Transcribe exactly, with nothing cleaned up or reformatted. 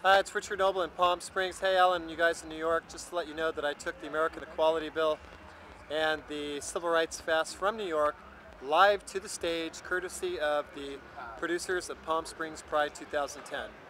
Hi, it's Richard Noble in Palm Springs. Hey, Alan, you guys in New York, just to let you know that I took the American Equality Bill and the Civil Rights Fast from New York live to the stage, courtesy of the producers of Palm Springs Pride two thousand ten.